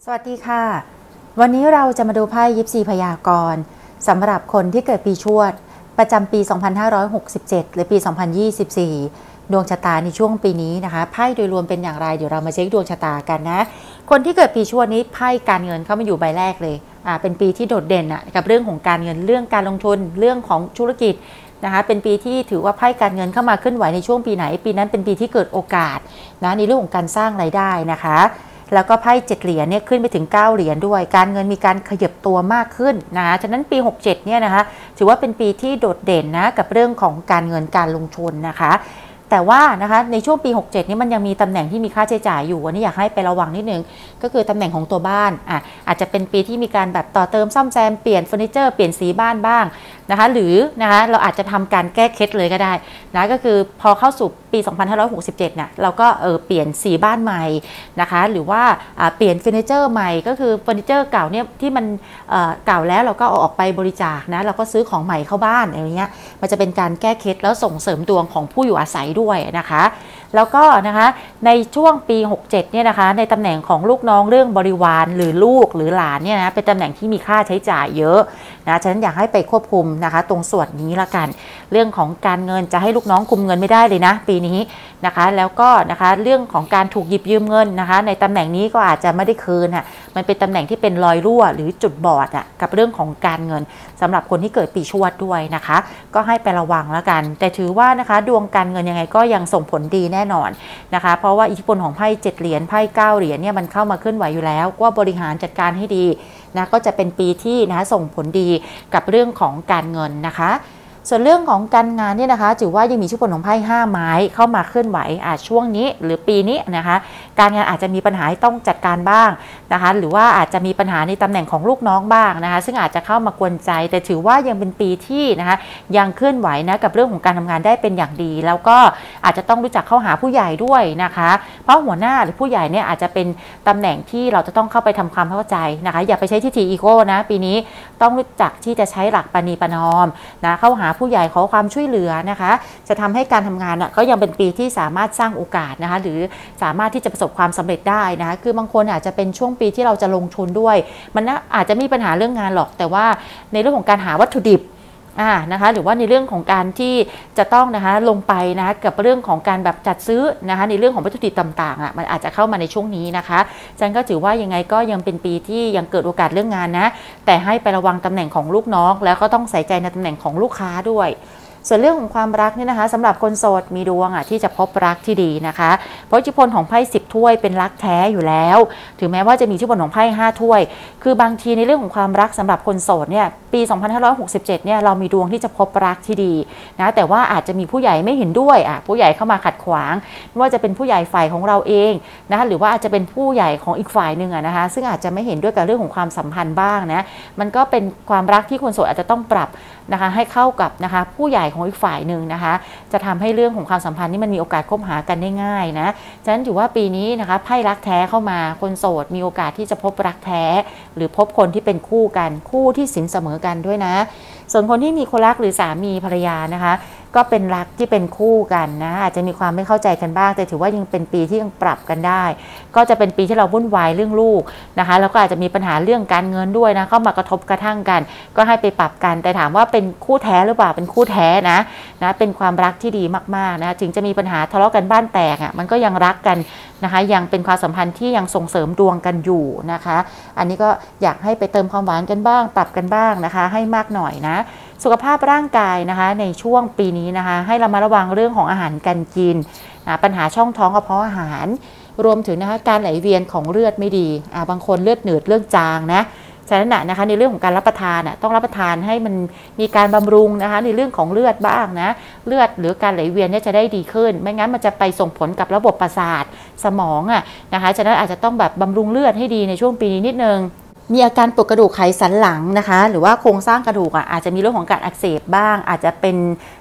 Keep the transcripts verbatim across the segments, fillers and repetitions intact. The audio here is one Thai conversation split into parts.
สวัสดีค่ะวันนี้เราจะมาดูไพ่ยิปซีพยากรณ์สำหรับคนที่เกิดปีชวดประจำปีสองพันห้าร้อยหกสิบเจ็ดหรือปีสองพันยี่สิบสี่ดวงชะตาในช่วงปีนี้นะคะไพ่โดยรวมเป็นอย่างไรเดี๋ยวเรามาเช็คดวงชะตากันนะคนที่เกิดปีชวดนี้ไพ่การเงินเข้ามาอยู่ใบแรกเลยอ่าเป็นปีที่โดดเด่นอะกับเรื่องของการเงินเรื่องการลงทุนเรื่องของธุรกิจนะคะเป็นปีที่ถือว่าไพ่การเงินเข้ามาเคลื่อนไหวในช่วงปีไหนปีนั้นเป็นปีที่เกิดโอกาสนะในเรื่องของการสร้างรายได้นะคะแล้วก็ไพ่เจ็ดเหรียญเนี่ยขึ้นไปถึงเก้าเหรียญด้วยการเงินมีการขยับตัวมากขึ้นนะคะฉะนั้นปีหกสิบเจ็ดเนี่ยนะคะถือว่าเป็นปีที่โดดเด่นนะกับเรื่องของการเงินการลงทุนนะคะแต่ว่านะคะในช่วงปีหกสิบเจ็ดนี้มันยังมีตำแหน่งที่มีค่าใช้จ่ายอยู่วันนี้อยากให้ไประวังนิดนึงก็คือตำแหน่งของตัวบ้านอ่ะอาจจะเป็นปีที่มีการแบบต่อเติมซ่อมแซมเปลี่ยนเฟอร์นิเจอร์เปลี่ยนสีบ้านบ้างนะคะหรือนะคะเราอาจจะทำการแก้เคล็ดเลยก็ได้นะก็คือพอเข้าสู่ปีสองพันห้าร้อยหกสิบเจ็ดเนี่ยเราก็เออเปลี่ยนสีบ้านใหม่นะคะหรือว่าเปลี่ยนเฟอร์นิเจอร์ใหม่ก็คือเฟอร์นิเจอร์เก่าเนี่ยที่มันเก่าแล้วเราก็เอาออกไปบริจาคนะเราก็ซื้อของใหม่เข้าบ้านอะไรเงี้ยมันจะเป็นการแก้เคล็ดแล้วส่งเสริมดวงของผู้อยู่อาศัยด้วยนะคะแล้วก็นะคะในช่วงปีหกสิบเจ็ดเนี่ยนะคะในตำแหน่งของลูกน้องเรื่องบริวารหรือลูกหรือหลานเนี่ยนะเป็นตำแหน่งที่มีค่าใช้จ่ายเยอะนะฉะนั้นอยากให้ไปควบคุมนะคะตรงส่วนนี้ละกันเรื่องของการเงินจะให้ลูกน้องคุมเงินไม่ได้เลยนะปีนี้นะคะแล้วก็นะคะเรื่องของการถูกหยิบยืมเงินนะคะในตำแหน่งนี้ก็อาจจะไม่ได้คืนอ่ะมันเป็นตำแหน่งที่เป็นรอยรั่วหรือจุดบอดอ่ะกับเรื่องของการเงินสำหรับคนที่เกิดปีชวดด้วยนะคะก็ให้ไประวังแล้วกันแต่ถือว่านะคะดวงการเงินยังไงก็ยังส่งผลดีแน่นอนนะคะเพราะว่าอิทธิพลของไพ่เจ็ดเหรียญไพ่เก้าเหรียญเนี่ยมันเข้ามาเคลื่อนไหวอยู่แล้วว่าบริหารจัดการให้ดีนะก็จะเป็นปีที่นะคะส่งผลดีกับเรื่องของการเงินนะคะส่วนเรื่องของการงานเนี่ยนะคะถือว่ายังมีอิทธิพลของไพ่ห้าไม้เข้ามาเคลื่อนไหวอาจช่วงนี้หรือปีนี้นะคะการงานอาจจะมีปัญหาต้องจัดการบ้างนะคะหรือว่าอาจจะมีปัญหาในตำแหน่งของลูกน้องบ้างนะคะซึ่งอาจจะเข้ามากวนใจแต่ถือว่ายังเป็นปีที่นะคะยังเคลื่อนไหวนะกับเรื่องของการทำงานได้เป็นอย่างดีแล้วก็อาจจะต้องรู้จักเข้าหาผู้ใหญ่ด้วยนะคะเพราะหัวหน้าหรือผู้ใหญ่เนี่ยอาจจะเป็นตำแหน่งที่เราจะต้องเข้าไปทำความเข้าใจนะคะอย่าไปใช้ทิฏฐิอีโก้นะปีนี้ต้องรู้จักที่จะใช้หลักปณีประนอมนะเข้าหาผู้ใหญ่ขอความช่วยเหลือนะคะจะทำให้การทำงานอ่ะก็ยังเป็นปีที่สามารถสร้างโอกาสนะคะหรือสามารถที่จะประสบความสำเร็จได้นะคะคือบางคนอาจจะเป็นช่วงปีที่เราจะลงทุนด้วยมันอาจจะมีปัญหาเรื่องงานหรอกแต่ว่าในเรื่องของการหาวัตถุดิบอ่านะคะหรือว่าในเรื่องของการที่จะต้องนะคะลงไปนะคะกับเรื่องของการแบบจัดซื้อนะคะในเรื่องของวัตถุดิบต่างๆอ่ะมันอาจจะเข้ามาในช่วงนี้นะคะฉันก็ถือว่ายังไงก็ยังเป็นปีที่ยังเกิดโอกาสเรื่องงานนะแต่ให้ไประวังตำแหน่งของลูกน้องแล้วก็ต้องใส่ใจในตำแหน่งของลูกค้าด้วยส่วนเรื่องของความรักนี่นะคะสำหรับคนโสดมีดวงอ่ะที่จะพบรักที่ดีนะคะเพราะอิทธิพลของไพ่สิบถ้วยเป็นรักแท้อยู่แล้วถึงแม้ว่าจะมีอิทธิพลของไพ่ห้าถ้วยคือบางทีในเรื่องของความรักสำหรับคนโสดเนี่ยปีสองพันห้าร้อยหกสิบเจ็ดเนี่ยเรามีดวงที่จะพบรักที่ดีนะแต่ว่าอาจจะมีผู้ใหญ่ไม่เห็นด้วยอ่ะผู้ใหญ่เข้ามาขัดขวางไม่ว่าจะเป็นผู้ใหญ่ฝ่ายของเราเองนะคะหรือว่าอาจจะเป็นผู้ใหญ่ของอีกฝ่ายหนึ่งอ่ะนะคะซึ่งอาจจะไม่เห็นด้วยกับเรื่องของความสัมพันธ์บ้างนะมันก็เป็นความรักที่คนโสดอาจจะต้องปรับนะคะให้เข้ากับนะคะผู้ใหญ่ของอีกฝ่ายหนึ่งนะคะจะทำให้เรื่องของความสัมพันธ์นี่มันมีโอกาสคบหากันได้ง่ายนะฉะนั้นถือว่าปีนี้นะคะไพ่รักแท้เข้ามาคนโสดมีโอกาสที่จะพบรักแท้หรือพบคนที่เป็นคู่กันคู่ที่สินเสมอกันด้วยนะส่วนคนที่มีคนรักหรือสามีภรรยานะคะก็เป็นรักที่เป็นคู่กันนะอาจจะมีความไม่เข้าใจกันบ้างแต่ถือว่ายังเป็นปีที่ยังปรับกันได้ก็จะเป็นปีที่เราวุ่นวายเรื่องลูกนะคะแล้วก็อาจจะมีปัญหาเรื่องการเงินด้วยนะเข้ามากระทบกระทั่งกันก็ให้ไปปรับกันแต่ถามว่าเป็นคู่แท้หรือเปล่าเป็นคู่แท้นะนะเป็นความรักที่ดีมากๆนะถึงจะมีปัญหาทะเลาะกันบ้านแตกอ่ะมันก็ยังรักกันนะคะยังเป็นความสัมพันธ์ที่ยังส่งเสริมดวงกันอยู่นะคะอันนี้ก็อยากให้ไปเติมความหวานกันบ้างปรับกันบ้างนะคะให้มากหน่อยนะสุขภาพร่างกายนะคะในช่วงปีนี้นะคะให้เรามาระวังเรื่องของอาหารการกินนะปัญหาช่องท้องกระเพาะอาหารรวมถึงนะคะการไหลเวียนของเลือดไม่ดีอ่าบางคนเลือดหนืดเลือดจางนะฉะนั้นนะคะในเรื่องของการรับประทานอ่ะต้องรับประทานให้มันมีการบำรุงนะคะในเรื่องของเลือดบ้างนะเลือดหรือการไหลเวียนเนี่ยจะได้ดีขึ้นไม่งั้นมันจะไปส่งผลกับระบบประสาทสมองอ่ะนะคะฉะนั้นอาจจะต้องแบบบำรุงเลือดให้ดีในช่วงปีนี้นิดนึงมีอาการปวดกระดูกไขสันหลังนะคะหรือว่าโครงสร้างกระดูกอ่ะอาจจะมีเรื่องของการอักเสบบ้างอาจจะเป็น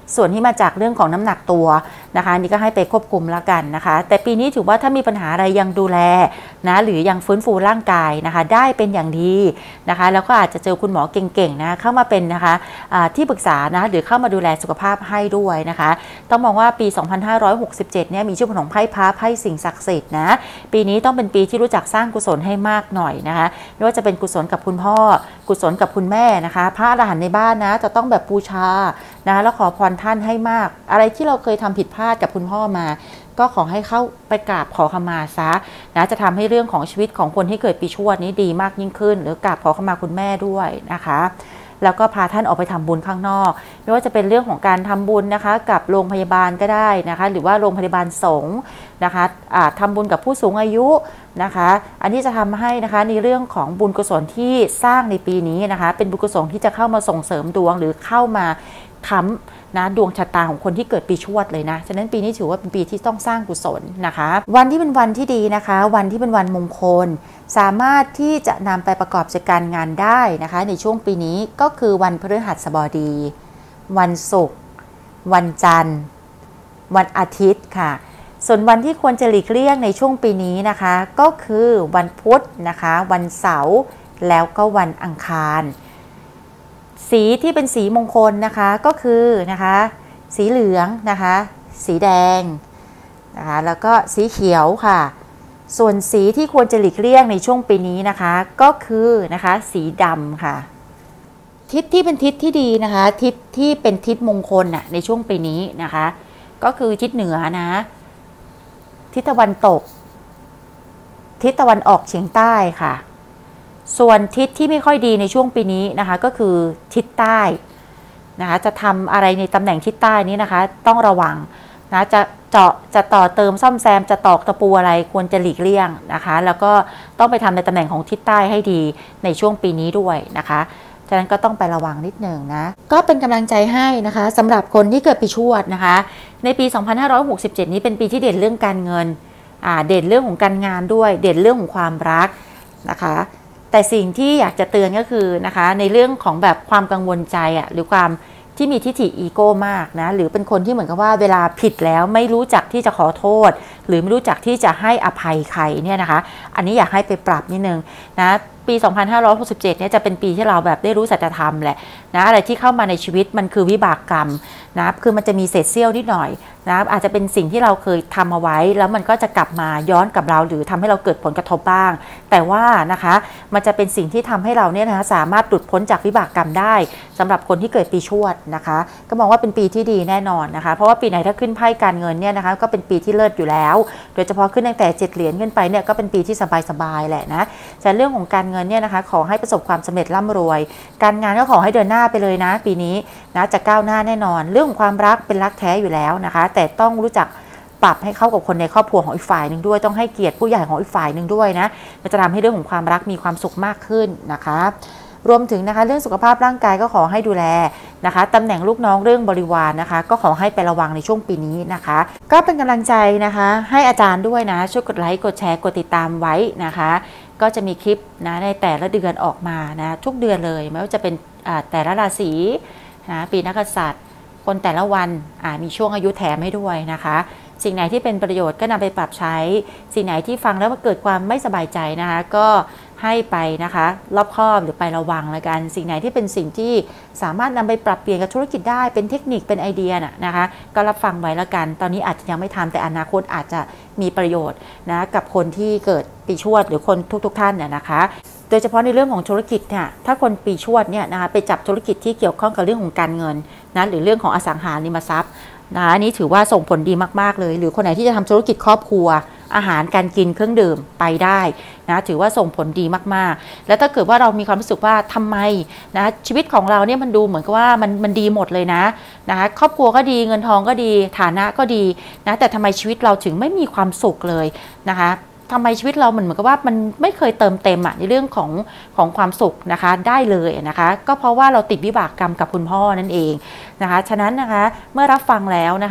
ส่วนที่มาจากเรื่องของน้ำหนักตัวนะคะนี่ก็ให้ไปควบคุมแล้วกันนะคะแต่ปีนี้ถือว่าถ้ามีปัญหาอะไรยังดูแลนะหรือยังฟื้นฟูร่างกายนะคะได้เป็นอย่างดีนะคะแล้วก็อาจจะเจอคุณหมอเก่งๆนะเข้ามาเป็นนะคะที่ปรึกษานะหรือเข้ามาดูแลสุขภาพให้ด้วยนะคะต้องมองว่าปีสองพันห้าร้อยหกสิบเจ็ดเนี่ยมีชื่อของไพ่พระไพ่สิ่งศักดิ์สิทธิ์นะปีนี้ต้องเป็นปีที่รู้จักสร้างกุศลให้มากหน่อยนะคะไม่ว่าจะเป็นกุศลกับคุณพ่อกุศลกับคุณแม่นะคะพระอรหันต์ในบ้านนะจะต้องแบบบูชานะแล้วขอพรท่านให้มากอะไรที่เราเคยทำผิดพลาดกับคุณพ่อมาก็ขอให้เข้าไปกราบขอขมาซะนะจะทำให้เรื่องของชีวิตของคนที่เกิดปีชวดนี้ดีมากยิ่งขึ้นหรือกราบขอขมาคุณแม่ด้วยนะคะแล้วก็พาท่านออกไปทำบุญข้างนอกไม่ว่าจะเป็นเรื่องของการทำบุญนะคะกับโรงพยาบาลก็ได้นะคะหรือว่าโรงพยาบาลสงฆ์นะคะทำบุญกับผู้สูงอายุนะคะอันนี้จะทำให้นะคะในเรื่องของบุญกุศลที่สร้างในปีนี้นะคะเป็นบุญกุศลที่จะเข้ามาส่งเสริมดวงหรือเข้ามาค้ำนะดวงชะตาของคนที่เกิดปีชวดเลยนะฉะนั้นปีนี้ถือว่าเป็นปีที่ต้องสร้างกุศลนะคะวันที่เป็นวันที่ดีนะคะวันที่เป็นวันมงคลสามารถที่จะนำไปประกอบกิจการงานได้นะคะในช่วงปีนี้ก็คือวันพฤหัสบดีวันศุกร์วันจันทร์วันอาทิตย์ค่ะส่วนวันที่ควรจะหลีกเลี่ยงในช่วงปีนี้นะคะก็คือวันพุธนะคะวันเสาร์แล้วก็วันอังคารสีที่เป็นสีมงคลนะคะก็คือนะคะสีเหลืองนะคะสีแดงนะคะแล้วก็สีเขียวค่ะส่วนสีที่ควรจะหลีกเลี่ยงในช่วงปีนี้นะคะก็คือนะคะสีดำค่ะทิศที่เป็นทิศที่ดีนะคะทิศที่เป็นทิศมงคลน่ะในช่วงปีนี้นะคะก็คือทิศเหนือนะทิศตะวันตกทิศตะวันออกเฉียงใต้ค่ะส่วนทิศที่ไม่ค่อยดีในช่วงปีนี้นะคะก็คือทิศใต้นะคะจะทำอะไรในตำแหน่งทิศใต้นี้นะคะต้องระวังนะจะเจาะจะต่อเติมซ่อมแซมจะตอกตะปูอะไรควรจะหลีกเลี่ยงนะคะแล้วก็ต้องไปทำในตำแหน่งของทิศใต้ให้ดีในช่วงปีนี้ด้วยนะคะฉะนั้นก็ต้องไประวังนิดหนึ่งนะก็เป็นกำลังใจให้นะคะสำหรับคนที่เกิดปีชวดนะคะในปีสองพันห้าร้อยหกสิบเจ็ดนี้เป็นปีที่เด่นเรื่องการเงินอ่าเด่นเรื่องของการงานด้วยเด่นเรื่องของความรักนะคะแต่สิ่งที่อยากจะเตือนก็คือนะคะในเรื่องของแบบความกังวลใจอ่ะหรือความที่มีทิฐิอีโก้มากนะหรือเป็นคนที่เหมือนกับว่าเวลาผิดแล้วไม่รู้จักที่จะขอโทษหรือไม่รู้จักที่จะให้อภัยใครเนี่ยนะคะอันนี้อยากให้ไปปรับนิดนึงนะปีสองพันห้าร้อยหกสิบเจ็ดเนี่ยจะเป็นปีที่เราแบบได้รู้สัจธรรมแหละนะอะไรที่เข้ามาในชีวิตมันคือวิบากกรรมนะคือมันจะมีเศษเสี้ยวนิดหน่อยนะอาจจะเป็นสิ่งที่เราเคยทำเอาไว้แล้วมันก็จะกลับมาย้อนกับเราหรือทำให้เราเกิดผลกระทบบ้างแต่ว่านะคะมันจะเป็นสิ่งที่ทำให้เราเนี่ยนะคะสามารถหลุดพ้นจากวิบากกรรมได้สำหรับคนที่เกิดปีชวดนะคะก็มองว่าเป็นปีที่ดีแน่นอนนะคะเพราะว่าปีไหนถ้าขึ้นไพ่การเงินเนี่ยนะคะก็เป็นปีที่เลิศอยู่แล้วโดยเฉพาะขึ้นตั้งแต่เจ็ดเหรียญขึ้นไปเนี่ยก็เป็นปีที่สบายๆแหละนะแต่เรื่องของการเงินเนี่ยนะคะขอให้ประสบความสำเร็จร่ำรวยการงานก็ขอให้เดินหน้าไปเลยนะปีนี้นะจะก้าวหน้าแน่นอนเรื่องของความรักเป็นรักแท้อยู่แล้วนะคะแต่ต้องรู้จักปรับให้เข้ากับคนในครอบครัวของอีกฝ่ายหนึ่งด้วยต้องให้เกียรติผู้ใหญ่ของอีกฝ่ายหนึ่งด้วยนะมันจะทำให้เรื่องของความรักมีความสุขมากขึ้นนะคะรวมถึงนะคะเรื่องสุขภาพร่างกายก็ขอให้ดูแลนะคะตำแหน่งลูกน้องเรื่องบริวารนะคะก็ขอให้ไประวังในช่วงปีนี้นะคะก็เป็นกำลังใจนะคะให้อาจารย์ด้วยนะช่วยกดไลค์กดแชร์กดติดตามไว้นะคะก็จะมีคลิปนะในแต่ละเดือนออกมานะทุกเดือนเลยไม่ว่าจะเป็นแต่ละราศีนะปีนักกษัตริย์คนแต่ละวันมีช่วงอายุแถมให้ด้วยนะคะสิ่งไหนที่เป็นประโยชน์ก็นำไปปรับใช้สิ่งไหนที่ฟังแล้วเกิดความไม่สบายใจนะคะก็ให้ไปนะคะรอบคอบหรือไประวังแล้วกันสิ่งไหนที่เป็นสิ่งที่สามารถนำไปปรับเปลี่ยนกับธุรกิจได้เป็นเทคนิคเป็นไอเดียนะคะก็รับฟังไว้แล้วกันตอนนี้อาจจะยังไม่ทำแต่อนาคตอาจจะมีประโยชน์นะกับคนที่เกิดปีชวดหรือคนทุกๆ ท่านเนี่ยนะคะโดยเฉพาะในเรื่องของธุรกิจเนี่ยถ้าคนปีชวดเนี่ยนะคะไปจับธุรกิจที่เกี่ยวข้องกับเรื่องของการเงินนะหรือเรื่องของอสังหาริมทรัพย์นะอันนี้ถือว่าส่งผลดีมากๆเลยหรือคนไหนที่จะทำธุรกิจครอบครัวอาหารการกินเครื่องดื่มไปได้นะถือว่าส่งผลดีมากๆแล้วถ้าเกิดว่าเรามีความรู้สึกว่าทำไมนะชีวิตของเราเนี่ยมันดูเหมือนกับว่ามันมันดีหมดเลยนะนะคะครอบครัวก็ดีเงินทองก็ดีฐานะก็ดีนะแต่ทำไมชีวิตเราถึงไม่มีความสุขเลยนะคะทำไมชีวิตเราเหมือนกับว่ามันไม่เคยเติมเต็มอะในเรื่องของของความสุขนะคะได้เลยนะคะก็เพราะว่าเราติดวิบากกรรมกับคุณพ่อนั่นเองนะคะฉะนั้นนะคะเมื่อรับฟังแล้วนะคะ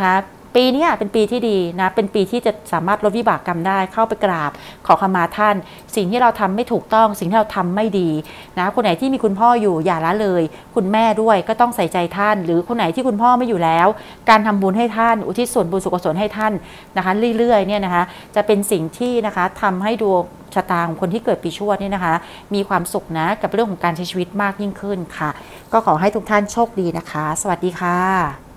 ปีนี้เป็นปีที่ดีนะเป็นปีที่จะสามารถลดวิบากกรรมได้เข้าไปกราบขอขมาท่านสิ่งที่เราทำไม่ถูกต้องสิ่งที่เราทำไม่ดีนะคนไหนที่มีคุณพ่ออยู่อย่าละเลยคุณแม่ด้วยก็ต้องใส่ใจท่านหรือคนไหนที่คุณพ่อไม่อยู่แล้วการทำบุญให้ท่านอุทิศส่วนบุญสุขกุศลให้ท่านนะคะเรื่อยๆเนี่ยนะคะจะเป็นสิ่งที่นะคะทำให้ดวงชะตาของคนที่เกิดปีชวดเนี่ยนะคะมีความสุขนะกับเรื่องของการใช้ชีวิตมากยิ่งขึ้นค่ะก็ขอให้ทุกท่านโชคดีนะคะสวัสดีค่ะ